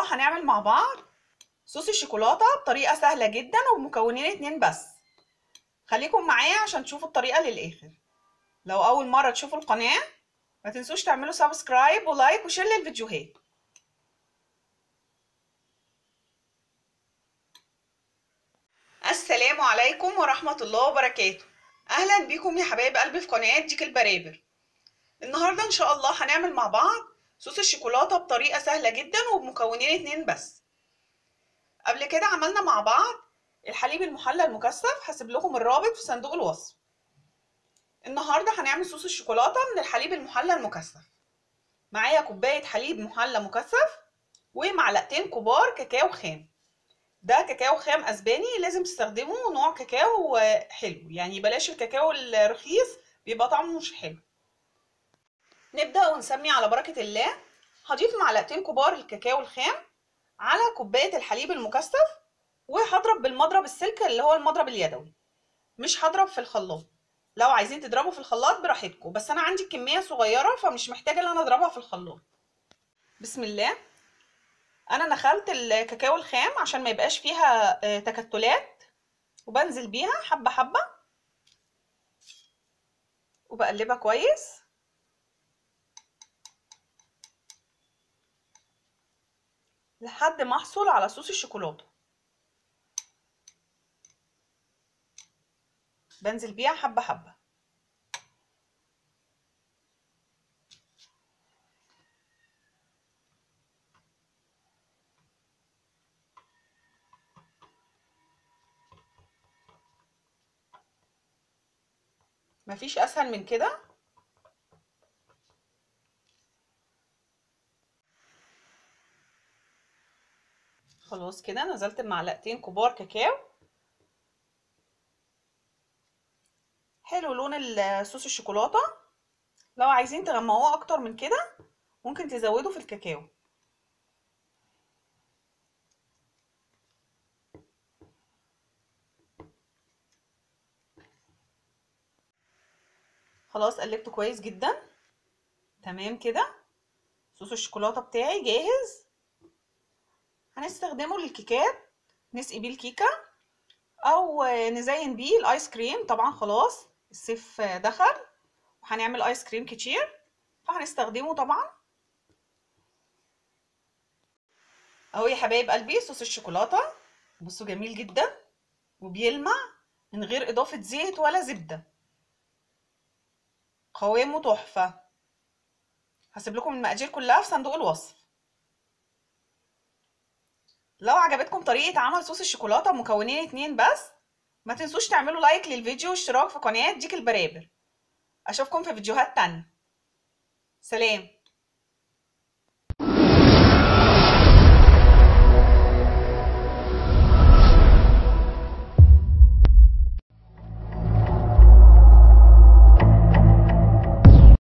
الله هنعمل مع بعض صوص الشوكولاتة بطريقة سهلة جدا وبمكونين 2 بس. خليكم معايا عشان تشوفوا الطريقة للآخر. لو أول مرة تشوفوا القناة ما تنسوش تعملوا سبسكرايب ولايك وشير للفيديوهات. السلام عليكم ورحمة الله وبركاته. أهلا بيكم يا حبايب قلبي في قناة ديك البرابر. النهاردة إن شاء الله هنعمل مع بعض صوص الشوكولاتة بطريقة سهلة جدا وبمكونين 2 بس. قبل كده عملنا مع بعض الحليب المحلى المكثف، هسيب لكم الرابط في صندوق الوصف. النهارده هنعمل صوص الشوكولاته من الحليب المحلى المكثف. معايا كوبايه حليب محلى مكثف ومعلقتين كبار كاكاو خام. ده كاكاو خام اسباني، لازم تستخدموا نوع كاكاو حلو، يعني بلاش الكاكاو الرخيص بيبقى طعمه مش حلو. نبدا ونسمي على بركه الله. هضيف معلقتين كبار الكاكاو الخام على كوبايه الحليب المكثف، وهضرب بالمضرب السلك اللي هو المضرب اليدوي، مش هضرب في الخلاط. لو عايزين تضربوا في الخلاط براحتكم، بس انا عندي كميه صغيره فمش محتاجه ان انا اضربها في الخلاط. بسم الله. انا نخلت الكاكاو الخام عشان ما يبقاش فيها تكتلات، وبنزل بيها حبه حبه وبقلبها كويس لحد ما احصل على صوص الشوكولاته. بنزل بيها حبه حبه. مفيش اسهل من كده. خلاص كده نزلت بمعلقتين كبار كاكاو. حلو لون صوص الشوكولاته. لو عايزين تغمقوه اكتر من كده ممكن تزودوا في الكاكاو. خلاص قلبته كويس جدا. تمام كده صوص الشوكولاته بتاعي جاهز. هنستخدمه للكيكات، نسقي بيه الكيكه او نزين بيه الايس كريم. طبعا خلاص الصيف دخل وهنعمل ايس كريم كتير فهنستخدمه طبعا. اهو يا حبايب قلبي صوص الشوكولاته، بصوا جميل جدا وبيلمع من غير اضافه زيت ولا زبده. قوامه تحفه. هسيب لكم المقادير كلها في صندوق الوصف. لو عجبتكم طريقه عمل صوص الشوكولاته بمكونين 2 بس، ما تنسوش تعملوا لايك للفيديو واشتراك في قناه ديك البرابر. اشوفكم في فيديوهات تانية. سلام.